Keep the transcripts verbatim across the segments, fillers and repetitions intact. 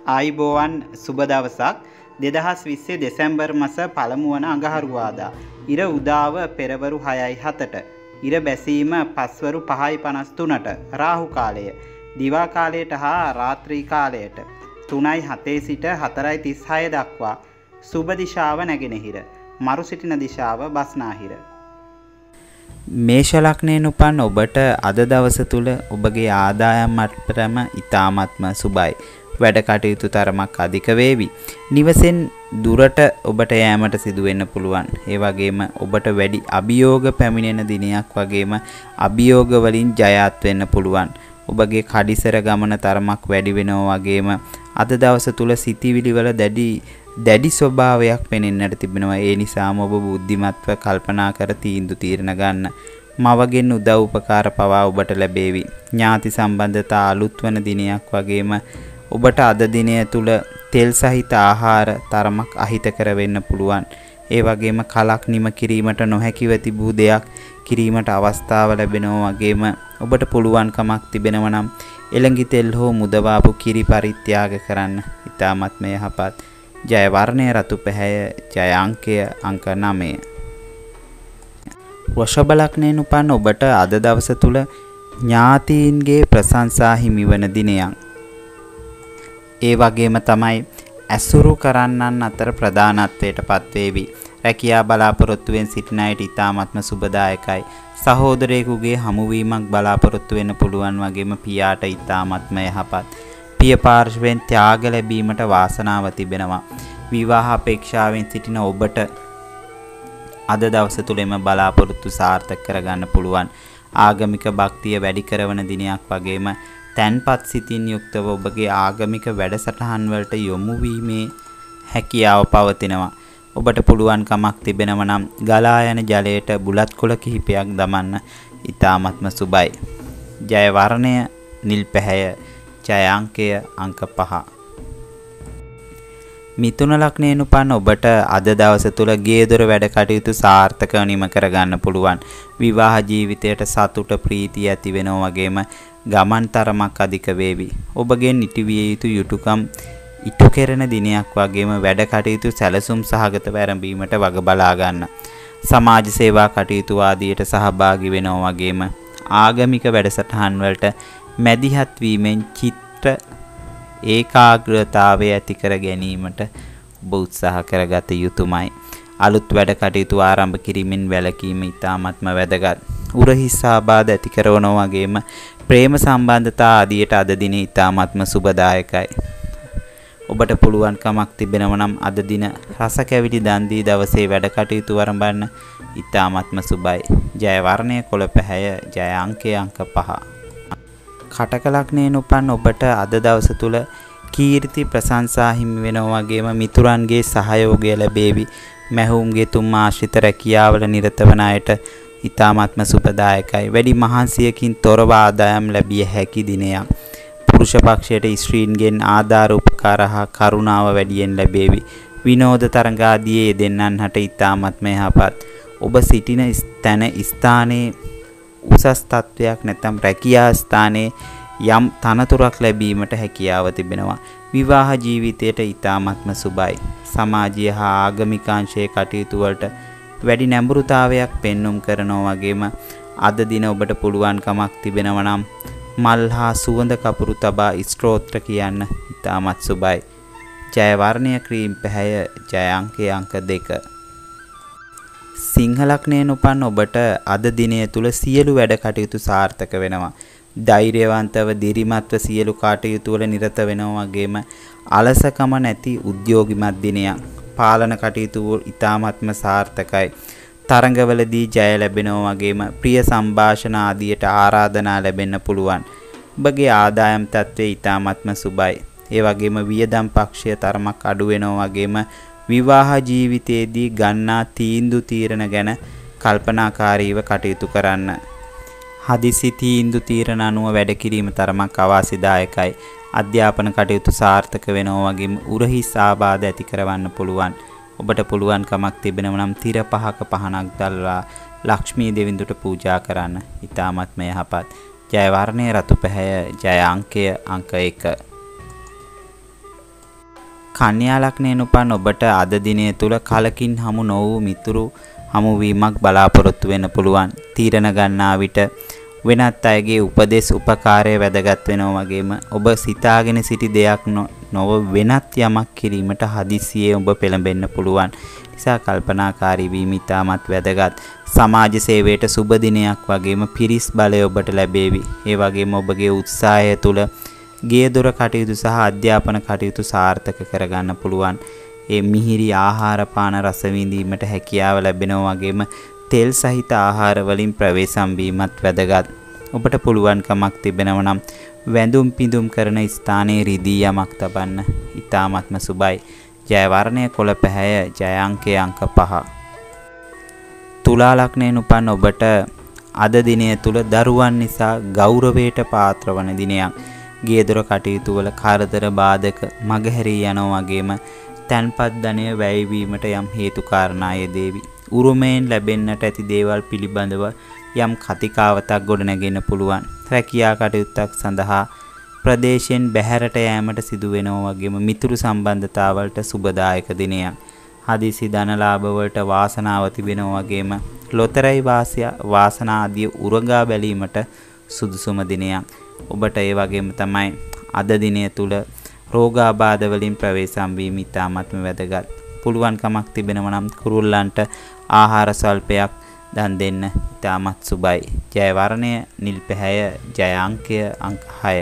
ආයිබෝවන් සුබ දවසක් දෙදහස් විස්සේ දෙසැම්බර් මාස පළමු වන අඟහරුවාදා ඉර උදාව පෙරවරු හයයි හතට ඉර බැසීම පස්වරු පහයි පනස් තුනට රාහු කාලය දිවා කාලයට හා රාත්‍රී කාලයට තුනයි හතේ සිට හතරයි තිස් හය දක්වා සුබ දිශාව නැගෙනහිර මරු සිටින දිශාව බස්නාහිර. මේෂ ලග්නයෙන් උපන් ඔබට අද දවස තුල ඔබගේ ආදායම් මට්ටම ඉතාමත්ම සුබයි. වැඩ කටයුතු තරමක් අධික වේවි. නිවසෙන් දුරට ඔබට යෑමට සිදු වෙන්න පුළුවන්. ඒ වගේම ඔබට වැඩි අභියෝග පැමිණෙන දිනයක් වගේම අභියෝග වලින් ජයත් වෙන්න පුළුවන්. ඔබගේ කඩිසර ගමන තරමක් වැඩි වෙනවා වගේම අද දවස තුල සිතිවිලි වල දැඩි දැඩි ස්වභාවයක් පෙනෙන්නට තිබෙනවා. ඒ නිසාම ඔබ බුද්ධිමත්ව කල්පනා කර තීන්දුව తీරන ගන්න. මවගෙන් උදව් උපකාර පවා ඔබට ලැබේවි. ඥාති සම්බන්ධතා අලුත් වන දිනයක් වගේම ඔබට අද දිනය තුල තෙල් සහිත ආහාර තරමක් අහිතකර වෙන්න පුළුවන්. ඒ වගේම කලක් නිම කිරීමට නොහැකිව තිබූ දෙයක් කිරීමට අවස්ථාව ලැබෙනවා වගේම ඔබට පුළුවන්කමක් තිබෙනවා නම් එළඟි තෙල් හෝ මුදවාපු කිරි පරිත්‍යාග කරන්න. ඉතාමත්ම යහපත්. ජය වර්ණය රතු පැහැය. ජය අංකය අංක නවය. වෘෂභ ලග්නයෙන් උපන් ඔබට අද දවස තුල ඥාතීන්ගේ ප්‍රශංසා හිමිවන දිනයක්. ඒ වගේම තමයි ඇසුරු කරන්නන් අතර ප්‍රධානත්වයට පත්වේවි. රැකියා බලාපොරොත්තුවෙන් සිටින අයට ඉතාමත්ම සුබදායකයි. සහෝදරයෙකුගේ හමුවීමක් බලාපොරොත්තු වෙන්න පුළුවන් වගේම පියාට ඉතාමත්ම යහපත්. පිය පාර්ශ්වයෙන් ත්‍යාග ලැබීමට වාසනාව තිබෙනවා. විවාහ අපේක්ෂාවෙන් සිටින ඔබට අද දවස තුලම බලාපොරොත්තු සාර්ථක කරගන්න පුළුවන්. ආගමික භක්තිය වැඩි කරන දිනයක් වගේම තැන්පත් සිතින් යුක්තව ඔබගේ ආගමික වැඩසටහන් වලට යොමු වීමේ හැකියාව පවතිනවා. ඔබට පුළුවන්කමක් තිබෙනවා නම් ගලා යන ජලයට බුලත් කොළ කිහිපයක් දමන්න. ඉතාමත්ම සුබයි. ජය වර්ණය නිල් පැහැය. ජය අංකය අංක පහ. මිථුන ලග්නයෙන් උපන් ඔබට අද දවස තුල ගේදොර වැඩ කටයුතු සාර්ථකව නිම කරගන්න පුළුවන්. විවාහ ජීවිතයට සතුට ප්‍රීතිය ඇති වෙනවා වගේම ගමන් තරමක් අධික වේවි. ඔබගෙන් ඉටුවිය යුතු යුතුයකම් ඉටු කෙරෙන දිනයක් වගේම වැඩ කටයුතු සැලසුම් සහගත වැරඹීමට වග බලා ගන්න. සමාජ සේවා කටයුතු ආදියට සහභාගී වෙනවා වගේම ආගමික වැඩසටහන් වලට මැදිහත් වීමෙන් චිත්ත ඒකාග්‍රතාවය ඇති කර ගැනීමට ඔබ උත්සාහ කරගත යුතුමයි. අලුත් වැඩ කටයුතු ආරම්භ කිරීමෙන් වැළකීම ඉතාමත්ම වැදගත්. උරහිස් ආබාධ ඇති කරනවා වගේම ප්‍රේම සම්බන්ධතා ආදියට අද දිනේ ඉතාමත්ම සුබදායකයි. ඔබට පුළුවන්කමක් තිබෙනවා නම් අද දින රස කැවිලි දන් දී දවසේ වැඩ කටයුතු ආරම්භන්න. ඉතාමත්ම සුබයි. ජය වර්ණය කොළ පැහැය. ජය අංකය අංක පහ. කටක ලග්නයෙන් උපන් ඔබට අද දවස තුල කීර්ති ප්‍රශංසා හිමි වෙනවා වගේම මිතුරන්ගේ සහයෝගය ලැබේවි. මැහුම්ගේ තුම් ආශ්‍රිත රැකියාවල නිරත වන අයට ඉතාමත්ම සුබදායකයි. වැඩි මහන්සියකින් තොරව ආදායම් ලැබිය හැකි දිනයක්. පුරුෂ පක්ෂයට ස්ත්‍රීන්ගෙන් ආධාර උපකාර හා කරුණාව වැඩියෙන් ලැබේවි. විනෝද තරඟ ආදී යෙදෙන්නන් හට ඉතාමත්ම යහපත්. ඔබ සිටින තැන ස්ථානයේ උසස් තත්වයක් නැත්නම් රැකියා ස්ථානයේ යම් තනතුරක් ලැබීමට හැකියාව තිබෙනවා. විවාහ ජීවිතයට ඉතාමත්ම සුබයි. සමාජීය හා ආගමික අංශයේ කටයුතු වලට වැඩි නැඹුරුතාවයක් පෙන්눔 කරනවා වගේම අද දින ඔබට පුළුවන්කමක් තිබෙනවා නම් මල් හා සුවඳ කපුරු තබා ස්තෝත්‍ර කියන්න. ඉතාමත් සුබයි. ජය වර්ණය ක්‍රීම් පැහැය. ජය අංකය අංක දෙක. සිංහ ලග්නයෙන් උපන් ඔබට අද දිනය තුල සියලු වැඩ කටයුතු සාර්ථක වෙනවා. ධෛර්යවන්තව දිරිමත්ව සියලු කටයුතු වල නිරත වෙනවා වගේම අලසකම නැති උද්‍යෝගිමත් දිනයක්. පාලන කටයුතු ඉතාමත්ම සාර්ථකයි. තරඟවලදී ජය ලැබෙනවා වගේම ප්‍රිය සංഭാෂණ ආදියට ආරාධනා ලැබෙන්න පුළුවන්. ඔබගේ ආදායම් තත්ත්වය ඉතාමත්ම සුබයි. ඒ වගේම වියදම් පක්ෂය තරමක් අඩු වෙනවා වගේම විවාහ ජීවිතයේදී ගන්නා තීන්දුව తీරන ගැන කල්පනාකාරීව කටයුතු කරන්න. හදිසි තීන්දුව తీරන අනුව වැඩ කිරීම තරමක් අවාසිදායකයි. අධ්‍යාපන කටයුතු සාර්ථක වෙනවා වගේම උරහිස් ආබාධ ඇති කරවන්න පුළුවන්. ඔබට පුළුවන්කමක් තිබෙනවා නම් තිර පහක පහනක් දැල්ලා ලක්ෂ්මී දෙවිඳුට පූජා කරන්න. ඉතාමත්ම යහපත්. ජය වර්ණය රතු පැහැය. ජය අංකය අංක එක. කන්‍යා ලග්නයෙන් උපන් ඔබට අද දිනය තුල කලකින් හමු නො වූ මිතුරු හමුවීමක් බලාපොරොත්තු වෙන්න පුළුවන්. තීරණ ගන්නා විට වෙනත් අයගේ උපදෙස් උපකාරය වැදගත් වෙනවා වගේම ඔබ සිතාගෙන සිටි දෙයක් නොව වෙනත් යමක් කිරීමට හදිසියේ ඔබ පෙළඹෙන්න පුළුවන්. නිසා කල්පනාකාරී වීම ඉතාමත් වැදගත්. සමාජ සේවයට සුබ දිනයක් වගේම පිරිස් බලය ඔබට ලැබේවි. ඒ වගේම ඔබගේ උත්සාහය තුළ ගේ දොර කටයුතු සහ අධ්‍යාපන කටයුතු සාර්ථක කරගන්න පුළුවන්. ඒ මිහිරි ආහාර පාන රස විඳීමට හැකියාව ලැබෙනවා වගේම තෙල් සහිත ආහාර වලින් ප්‍රවේශම් වීමත් වැදගත්. ඔබට පුළුවන්කමක් තිබෙනවා නම් වැඳුම් පිඳුම් කරන ස්ථානයේ රිදී යමක් තබන්න. ඊ타ත්ම සුබයි. ජය වර්ණය කොළ පැහැය. ජය අංකය අංක පහ. තුලා ලග්නයෙන් උපන් ඔබට අද දිනය තුල දරුවන් නිසා ගෞරවයට පාත්‍ර වන දිනයක්. ගේ දොර කටයුතු වල කරදර බාධක මගහැරී යනවා වගේම තන්පත් ධනය වැය වීමට යම් හේතු කාරණා යෙදේවි. උරුමයෙන් ලැබෙන්නට ඇති දේවල් පිළිබඳව යම් කතිකාවතක් ගොඩනගෙන්න පුළුවන්. රැකියා කටයුත්තක් සඳහා ප්‍රදේශයෙන් බැහැරට යෑමට සිදු වෙනවා වගේම මිතුරු සම්බන්ධතාවලට සුබදායක දිනයක්. හදිසි ධන ලාභ වලට වාසනාව තිබෙනවා වගේම ලොතරැයි වාසනා ආදී උරගා බැලීමට සුදුසුම දිනයක්. ඔබට ඒ වගේම තමයි අද දිනය තුල රෝගාබාධ වලින් ප්‍රවේශම් වීම ඉතාමත්ම වැදගත්. පුළුවන්කමක් තිබෙනවා නම් කුරුල්ලන්ට ආහාර ස්වල්පයක් දන් දෙන්න. ඉතාමත් සුබයි. ජය වර්ණය නිල් පැහැය. ජය අංකය අංක හය.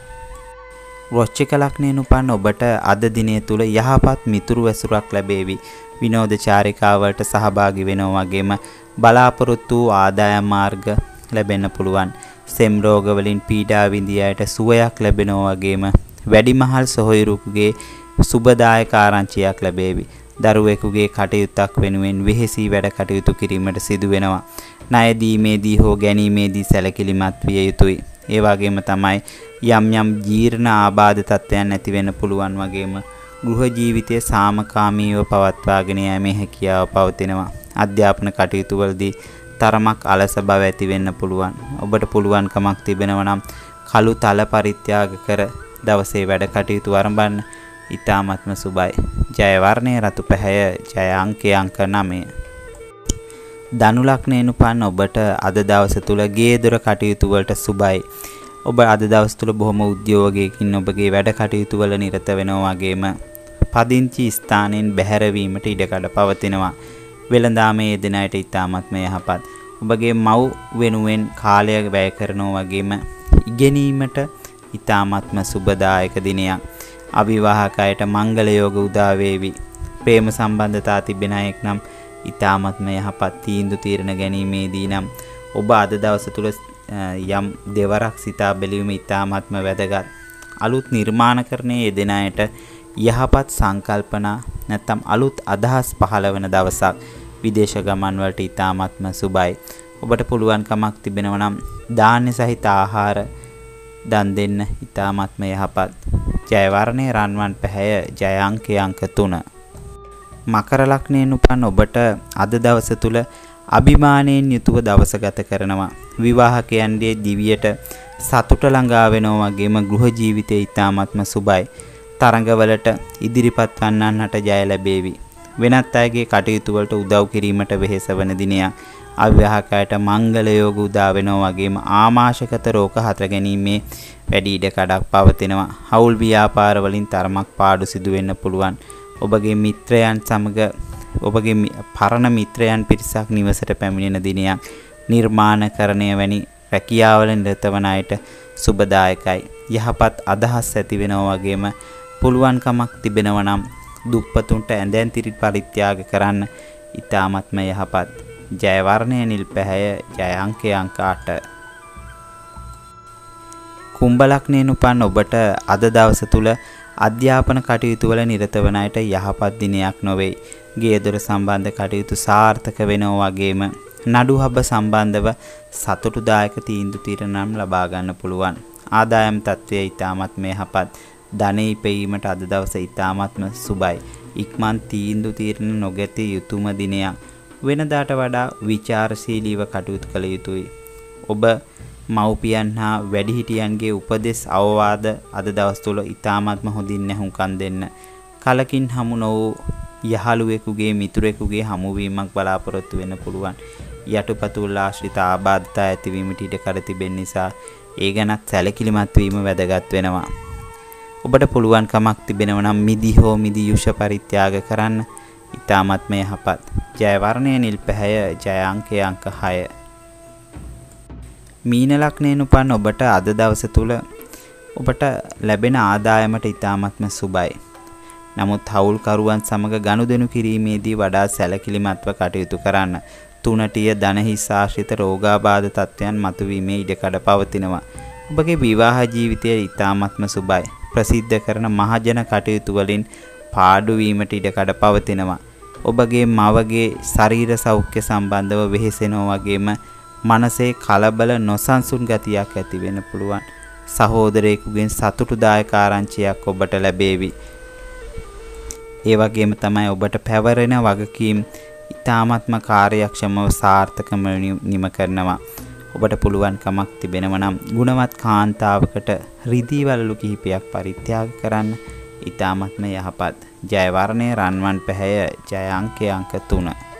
වෘශ්චික ලග්නයෙන් උපන් ඔබට අද දිනය තුල යහපත් මිතුරු ඇසුරක් ලැබේවි. විනෝද චාරිකාවලට සහභාගී වෙනවා වගේම බලාපොරොත්තු වූ ආදායම් මාර්ග ලැබෙන්න පුළුවන්. සෙම් රෝග වලින් පීඩා විඳියාට සුවයක් ලැබෙනවා වගේම වැඩිමහල් සොහොයුරුගේ සුබදායක ආරංචියක් ලැබේවි. දරුවෙකුගේ කටයුත්තක් වෙනුවෙන් වෙහෙසී වැඩ කටයුතු කිරීමට සිදු වෙනවා. ණය දීමේදී හෝ ගැනීමේදී සැලකිලිමත් විය යුතුයි. ඒ වගේම තමයි යම් යම් ජීර්ණ ආබාධ තත්ත්වයන් ඇති වෙන්න පුළුවන් වගේම ගෘහ ජීවිතයේ සාමකාමීව පවත්වාගෙන යෑමේ හැකියාව පවතිනවා. අධ්‍යාපන කටයුතු වලදී තරමක් අලස බව ඇති වෙන්න පුළුවන්. ඔබට පුළුවන්කමක් තිබෙනවා නම් කළු තල පරිත්‍යාග කර දවසේ වැඩ කටයුතු ආරම්භන්න. ඊ타ත්ම සුබයි. ජය වර්ණය රතු පැහැය. ජය අංකය අංක නවය. ධනු ලග්නයෙන් උපන් ඔබට අද දවස තුල ගේ දොර කටයුතු වලට සුබයි. ඔබ අද දවස් තුල බොහොම උද්‍යෝගයකින් ඔබගේ වැඩ කටයුතු වල නිරත වෙනවා වගේම පදිංචි ස්ථානෙන් බැහැර වීමට ඉඩකඩ පවතිනවා. වෙළඳාමේ යෙදෙන අයට ඊ타ත්ම යහපත්. ඔබගේ මව් වෙනුවෙන් කාලය වැය කරනවා වගේම ඉගෙනීමට ඊ타ත්ම සුබදායක දිනයක්. අවිවාහක අයට මංගල යෝග උදා වේවි. ප්‍රේම සම්බන්ධතා තිබෙන අයෙක් නම් ඊ타ත්ම යහපත් තීන්දුව తీරන ගැනීමේදී නම් ඔබ අද දවස තුල යම් දෙවරක් සිතා බැලීම ඊ타ත්ම වැදගත්. අලුත් නිර්මාණකරණයේ යෙදෙන අයට යහපත් සංකල්පනා නැත්නම් අලුත් අදහස් පහළ වෙන දවසක්. විදේශ ගමන් වලට ඊ타ත්ම සුබයි. ඔබට පුළුවන්කමක් තිබෙනවා නම් ධාන්‍ය සහිත ආහාර දන් දෙන්න. ඊ타ත්ම යහපත්. ජය වර්ණය රන්වන් පැහැය. ජය අංකය අංක තුන. මකර ලග්නයෙන් උපන් ඔබට අද දවස තුල අභිමානයෙන් යුතුව දවස ගත කරනවා. විවාහකයන්ගේ දිවියට සතුට ළඟා වෙනවා වගේම ගෘහ ජීවිතය ඊ타ත්ම සුබයි. තරඟවලට ඉදිරිපත් වන්නන්ට ජය ලැබේවි. වෙනත් අයගේ කටයුතු වලට උදව් කිරීමට වෙහෙස වන දිනයක්. අවිවාහකයට මංගල යෝග උදා වෙනවා වගේම ආමාශකත රෝග හතර ගැනීමේ වැඩි ඉඩ කඩක් පවතිනවා. හවුල් ව්‍යාපාර වලින් තරමක් පාඩු සිදු වෙන්න පුළුවන්. ඔබගේ මිත්‍රයන් සමග ඔබගේ පරණ මිත්‍රයන් පිරිසක් නිවසට පැමිණෙන දිනයක්. නිර්මාණකරණය වැනි රැකියාවල නිරත වන අයට සුබදායකයි. යහපත් අදහස් ඇති වෙනවා වගේම පුළුවන්කමක් තිබෙනවා නම් දුප්පතුන්ට ඇඳෙන් තිරි පරිත්‍යාග කරන්න. ඊ타ත්ම යහපත්. ජය වර්ණය නිල් පැහැය. ජය අංකය අංක අට. කුම්භ ලග්නයෙන් උපන් ඔබට අද දවස තුල අධ්‍යාපන කටයුතු වල නිරත වන අයට යහපත් දිනයක් නොවේ. ගේ දොර සම්බන්ධ කටයුතු සාර්ථක වෙනවා වගේම නඩු හබ සම්බන්ධව සතුටුදායක තීන්දුව తీරනම් ලබා ගන්න පුළුවන්. ආදායම් තත්ත්වය ඊ타ත්ම යහපත්. ධනෙ ඉපීමට අද දවස ඊ타ත්ම සුබයි. ඉක්මන් තීන්දුව తీරන නොගැතිය යුතුම දිනයක්. වෙනදාට වඩා විචාරශීලීව කටයුතු කළ යුතුයි. ඔබ මව්පියන් හා වැඩිහිටියන්ගේ උපදෙස් අවවාද අද දවස් තුල ඊ타ත්ම හොඳින් නැහුම්කන් දෙන්න. කලකින් හමු නොවූ යහළුවෙකුගේ මිතුරෙකුගේ හමුවීමක් බලාපොරොත්තු වෙන්න පුළුවන්. යටුපතුල් ආශ්‍රිත ආබාධතා ඇතිවීමට ඉඩ කර තිබෙන නිසා ඒ ගැනත් සැලකිලිමත් වීම වැදගත් වෙනවා. ඔබට පුළුවන් කමක් තිබෙනවා නම් මිදි හෝ මිදි යුෂ පරිත්‍යාග කරන්න. ඊ타මත්ම යහපත්. ජය වර්ණය නිල් පැහැය. ජය අංකය අංක හය. මීන ලග්නයෙන් උපන් ඔබට අද දවස තුල ඔබට ලැබෙන ආදායමට ඊ타මත්ම සුබයි. නමුත් හවුල්කරුවන් සමග ගනුදෙනු කිරීමේදී වඩා සැලකිලිමත්ව කටයුතු කරන්න. තුනටිය ධනහිස් ආශ්‍රිත රෝගාබාධ තත්ත්වයන් මතුවීමේ ඉඩකඩ පවතිනවා. ඔබගේ විවාහ ජීවිතය ඊ타මත්ම සුබයි. ප්‍රසිද්ධ කරන මහජන කටයුතු වලින් පාඩු වීමට ඉඩකඩ පවතිනවා. ඔබගේ මවගේ ශරීර සෞඛ්‍ය සම්බන්ධව වෙහෙසෙනවා වගේම මනසේ කලබල නොසන්සුන් ගතියක් ඇති වෙන්න පුළුවන්. සහෝදරයෙකුගෙන් සතුටුදායක ආරංචියක් ඔබට ලැබේවි. ඒ වගේම තමයි ඔබට පැවරෙන වගකීම් ඊ타මත්ම කාර්යක්ෂමව සාර්ථකව නිම කරනවා. ඔබට පුළුවන් කමක් තිබෙනවා නම් ගුණවත් කාන්තාවකට රිදී වලලු කිහිපයක් පරිත්‍යාග කරන්න. ඊ타මත්ම යහපත්. ජය වර්ණය රන්වන් පැහැය. ජය අංකය අංක තුන.